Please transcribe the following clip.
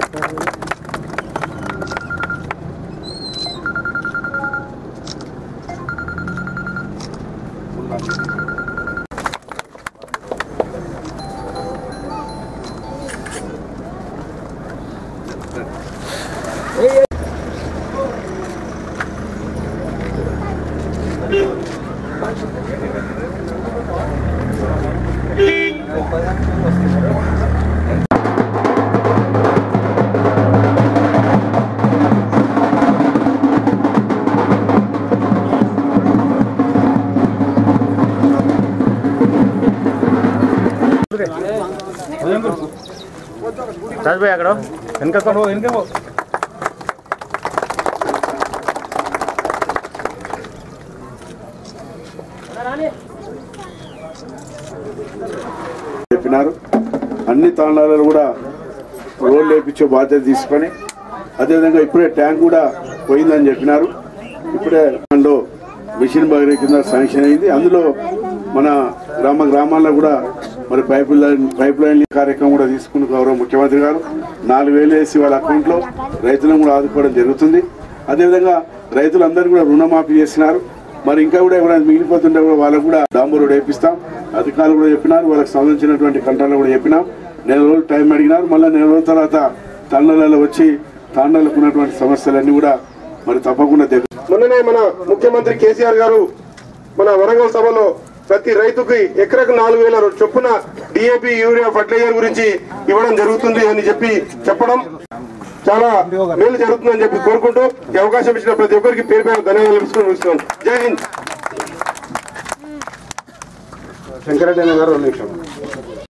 राज भाई अगर इनका करो इनके वो చెప్పినారు అన్ని తాండాలలో కూడా రోడ్లు వేయించే బాధ్యత తీసుకొని అదేవిధంగా ఇప్పుడే ట్యాంక్ కూడా పోయిందని చెప్పినారు. ఇప్పుడే మిషన్ భగీరథ కింద శాంక్షన్ అయింది. అందులో మన గ్రామాల్లో కూడా మరి పైప్ లైన్ కార్యక్రమం కూడా తీసుకుని గౌరవ ముఖ్యమంత్రి గారు 4,000 వేసి వాళ్ళ అకౌంట్లో రైతులను కూడా ఆదుకోవడం జరుగుతుంది. అదేవిధంగా రైతులందరూ కూడా రుణమాఫీ చేసినారు. మరి ఇంకా కూడా ఎవరైనా మిగిలిపోతుంటే కూడా వాళ్ళకు కూడా డాంబర్ రోడ్ వేపిస్తాం. అధికారులు కూడా చెప్పినారు, వాళ్ళకి సంబంధించినటువంటి కంట్రోల్ కూడా చెప్పినాం. 4 రోజులు టైం అడిగినారు. మళ్ళీ 4 రోజుల తర్వాత తండాలలో వచ్చి తాండాలకు ఉన్నటువంటి సమస్యలన్నీ కూడా మరి తప్పకుండా మొన్ననే మన ముఖ్యమంత్రి కేసీఆర్ గారు మన వరంగల్ సభలో ప్రతి రైతుకి ఎకరకు 4,000 చొప్పున డిఏపి యూరియా ఫర్టిలైజర్ గురించి ఇవ్వడం జరుగుతుంది అని చెప్పడం చాలా మేలు జరుగుతుందని చెప్పి కోరుకుంటూ ఈ అవకాశం ఇచ్చిన ప్రతి ఒక్కరికి పేరు పేరు ధన్యవాదాలు తెలుసుకొని జై హింద్. శంకరయ్య గారు 2 నిమిషం.